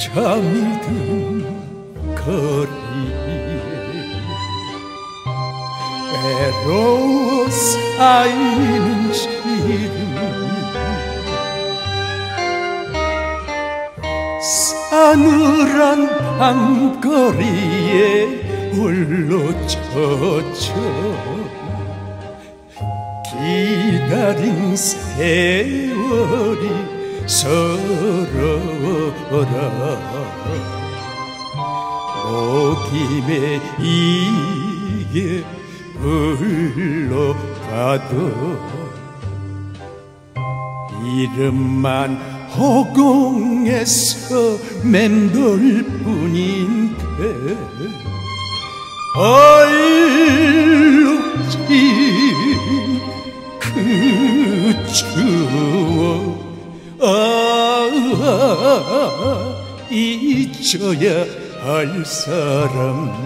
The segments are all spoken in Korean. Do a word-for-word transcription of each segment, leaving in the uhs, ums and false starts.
잠이 든 거리에 외로워 쌓이는 시름 싸늘한 밤거리에 홀로 젖혀 기다린 세월이 서러워라. 목임에 이게 흘러가도 이름만 허공에서 맴돌 뿐인데 얼룩진 그 추억 아, 잊어야 할 사람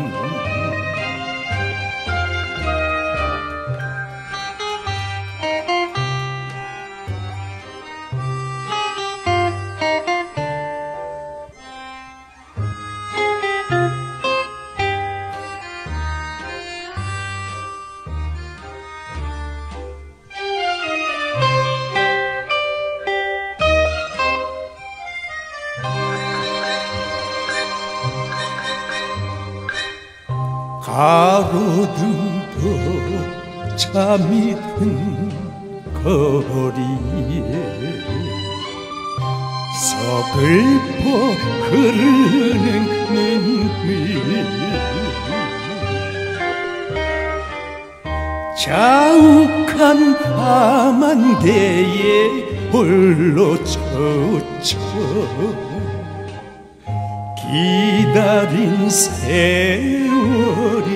가로등도 잠이 든 거리에 서글퍼 흐르는 눈물 자욱한 밤한대에 홀로 젖혀 기다린 세월이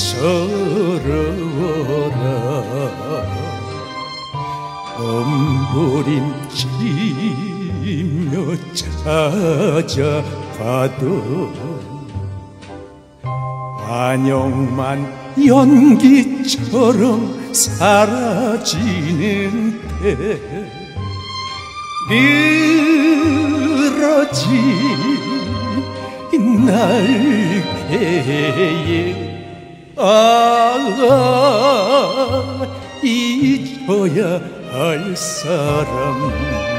서러워라. 몸부림치며 찾아가도 안녕만 연기처럼 사라지는데 늘어진 날개에 아, 잊어야 할 사람